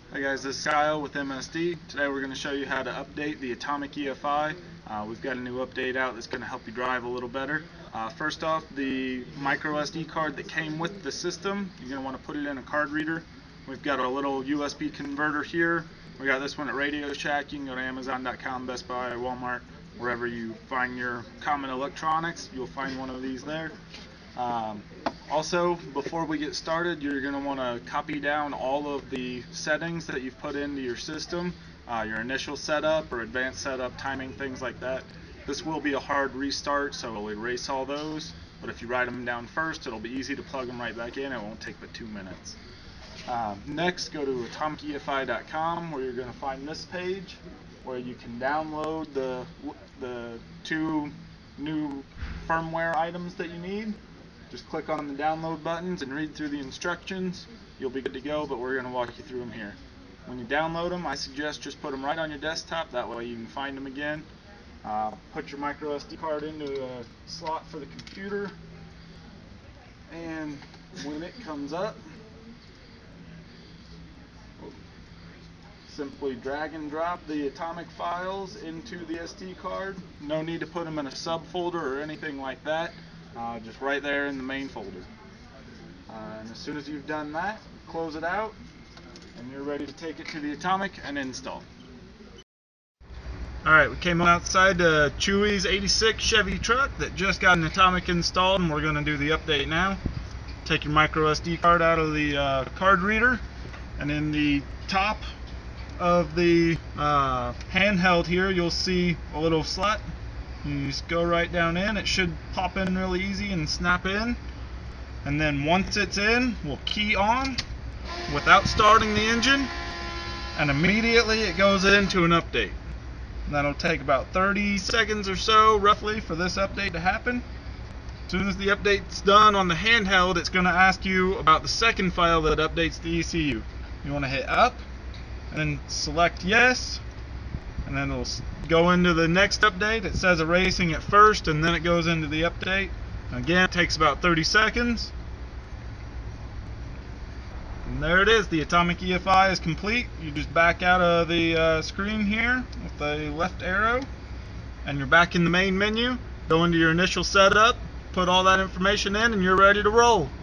Hi guys, this is Kyle with MSD. Today we're going to show you how to update the Atomic EFI. We've got a new update out that's going to help you drive a little better. First off, the micro SD card that came with the system, you're going to want to put it in a card reader. We've got a little USB converter here. We got this one at Radio Shack. You can go to Amazon.com, Best Buy, Walmart, wherever you find your common electronics. You'll find one of these there. Also, before we get started, you're going to want to copy down all of the settings that you've put into your system, your initial setup or advanced setup, timing, things like that. This will be a hard restart, so it'll erase all those, but if you write them down first, it'll be easy to plug them right back in. It won't take but 2 minutes. Next, go to AtomicEFI.com, where you're going to find this page where you can download the 2 new firmware items that you need. Just click on the download buttons and read through the instructions. You'll be good to go, but we're going to walk you through them here. When you download them, I suggest just put them right on your desktop. That way you can find them again. Put your micro SD card into a slot for the computer, and when it comes up, simply drag and drop the Atomic files into the SD card. No need to put them in a subfolder or anything like that. Just right there in the main folder. And as soon as you've done that, close it out, and you're ready to take it to the Atomic and install. Alright, we came outside Chewy's 86 Chevy truck that just got an Atomic installed, and we're going to do the update now. Take your micro SD card out of the card reader, and in the top of the handheld here, you'll see a little slot. You just go right down in. It should pop in really easy and snap in. And then once it's in, we'll key on without starting the engine, and immediately it goes into an update. And that'll take about 30 seconds or so, roughly, for this update to happen. As soon as the update's done on the handheld, it's going to ask you about the second file that updates the ECU. You want to hit up, and then select yes, and then it'll go into the next update. It says erasing at first, and then it goes into the update. Again, it takes about 30 seconds. And there it is. The Atomic EFI is complete. You just back out of the screen here with the left arrow, and you're back in the main menu. Go into your initial setup, put all that information in, and you're ready to roll.